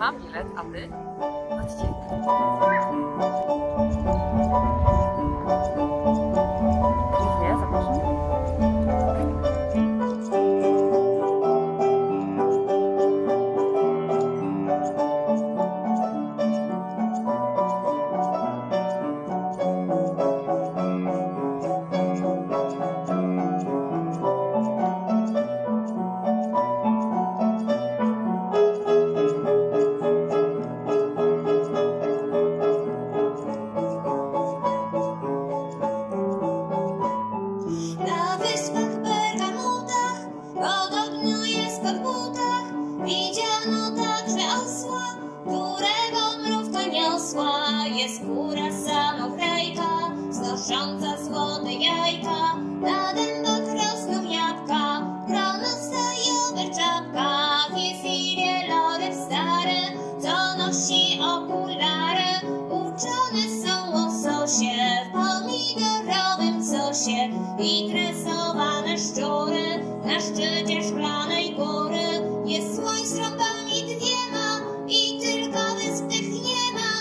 Mam bilet, a ty? Chodźcie. Dziękuję, zapraszam. Na wyspach Bergamutach podobno jest pod butach. Widziano także osła, którego mrówka niosła. Jest góra samochrejka, znosząca złote jajka. Na dębach rosną jabłka, grono stają w czapkach. Jest i wieloryb stary, co nosi okulary. Uczone są łososie w pomidorowym sosie i tresowane szczury na szczycie szklanej góry. Jest słoń z rąbami dwiema i tylko wysp tych nie ma.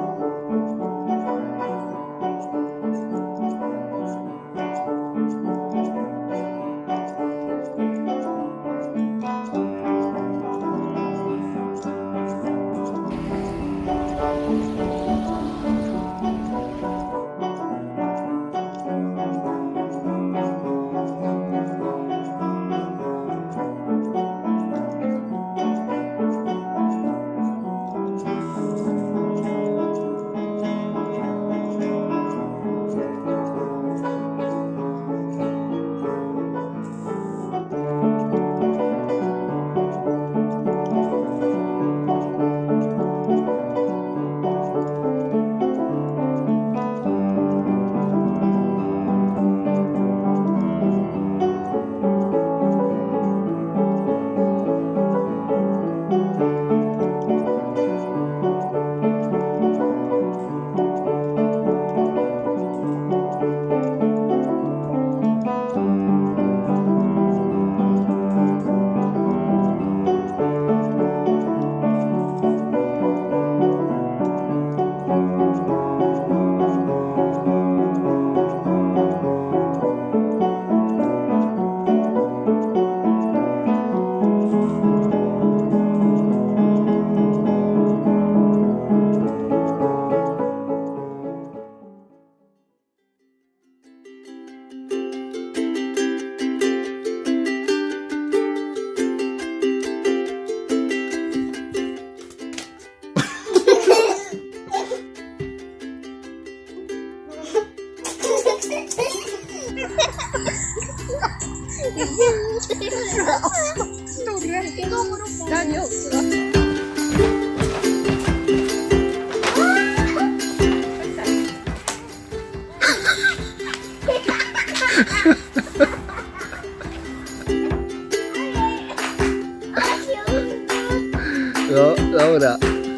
No, dobra.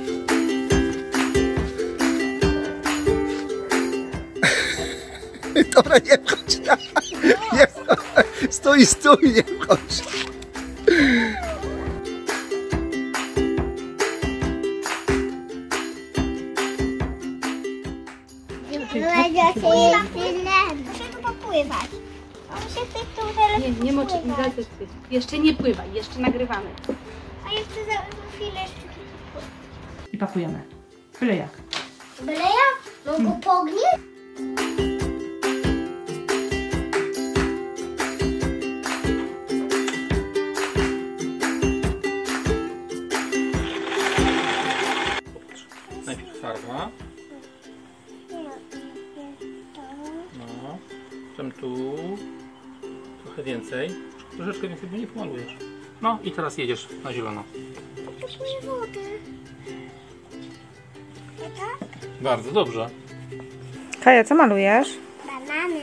Dobra, nie wchodź. Nie wchodź. Stój, nie wchodź. Muszę tu popływać. Nie moczy, jeszcze nie pływaj, jeszcze nagrywamy. A jeszcze za chwilę jeszcze. I pakujemy. Byle jak. Byle jak? Mam go pognieść? Najpierw farba. No. Potem tu. Trochę więcej. Troszeczkę więcej, bo nie pomalujesz. No i teraz jedziesz na zielono. Potrzebuję wody. Tak? Bardzo dobrze. Kaja, co malujesz? Banany.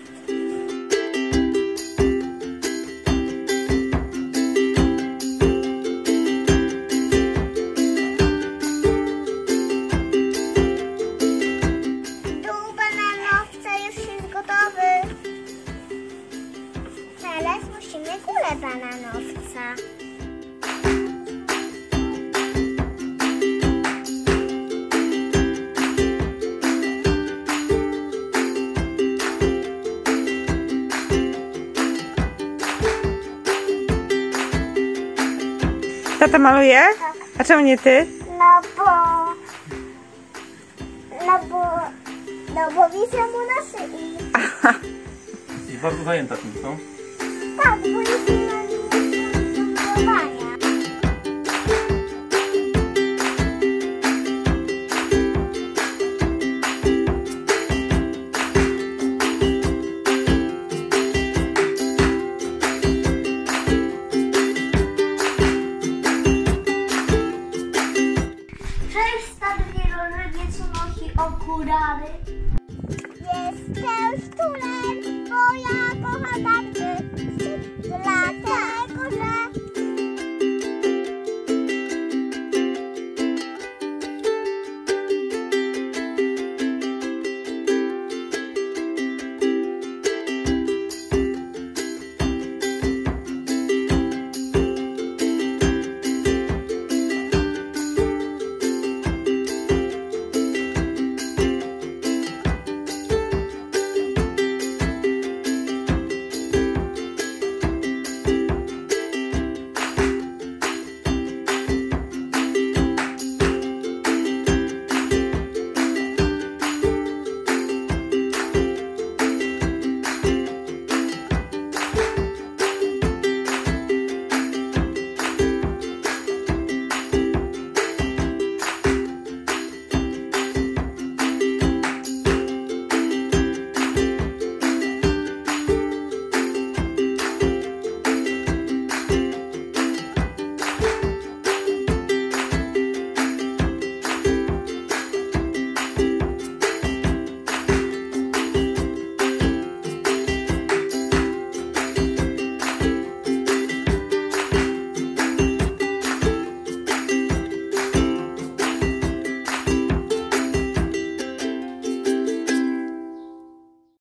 Dół bananowca już jest gotowy. Teraz musimy górę bananowca. Tata maluje? A czemu nie ty? No bo widzę mu na szyi. Jesteś bardzo zajęta tym, co?